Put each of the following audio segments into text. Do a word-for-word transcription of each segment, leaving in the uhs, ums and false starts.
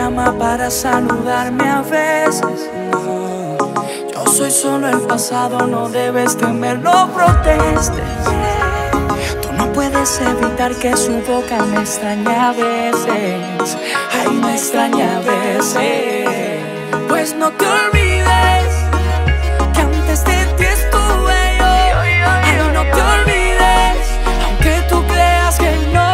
llama para saludarme a veces. Yo soy solo el pasado, no debes temer, no protestes. Tú no puedes evitar que su boca me extrañe a veces. Ay, me extraña a veces. Pues no te olvides que antes de ti estuve yo. Ay, no te olvides, aunque tú creas que no.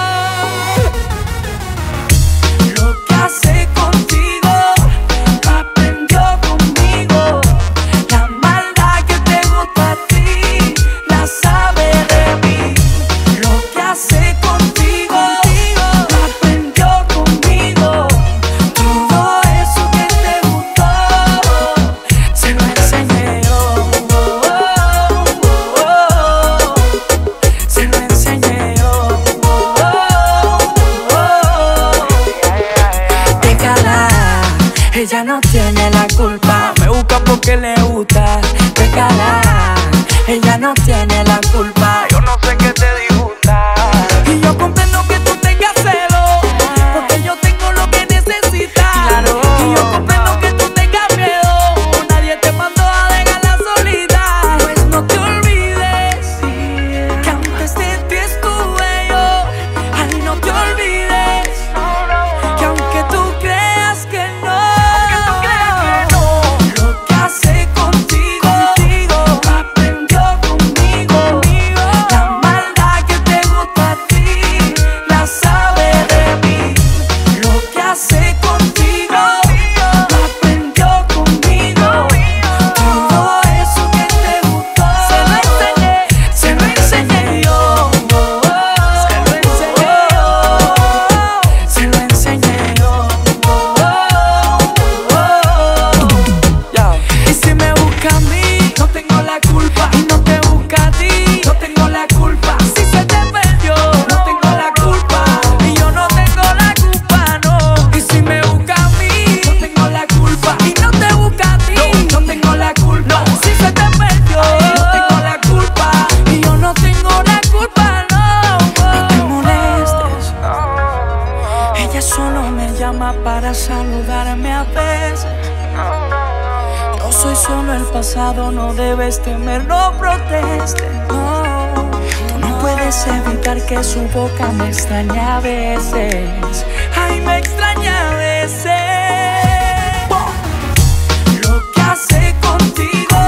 Lo que hace contigo aprendió conmigo. La maldad que te gusta a ti la sabe de mí. Lo que hace contigo aprendió conmigo. Todo eso que te gustó se lo enseñé yo. Se lo enseñé yo. Déjala, ella no tiene la culpa. Me busca porque le gusta. Déjala, ella no tiene la culpa. Yo no sé qué te disgusta. Y yo comprendo que tú tengas celos, porque yo tengo lo que necesitas. Claro. Y yo comprendo que tú tengas miedo. Nadie te mandó a dejarla solita. Pues no te olvides que antes de ti estuve yo. Ay, no te olvides que aunque tú creas que no, lo que hace contigo aprendió conmigo. La maldad que te gusta a ti la sabe de mí. Lo que hace contigo aprendió conmigo. Todo eso que te gustó se lo enseñé, se lo enseñé yo. Se lo enseñé yo. Se lo enseñé yo. Y si me busca a mí, no tengo la culpa. Y no te busca a ti, no tengo la culpa. Si se te perdió, no tengo la culpa. Y yo no tengo la culpa, no. Y si me busca a mí, no tengo la culpa. Y no te busca a ti, no tengo la culpa. Si se te perdió, no tengo la culpa. Y yo no tengo la culpa, no. No te molestes. Ella solo me llama para saludarme a veces. Yo soy solo el pasado, no debes temer, no protestes, no. Tú no puedes evitar que su boca me extrañe a veces. Ay, me extraña a veces. Lo que hace contigo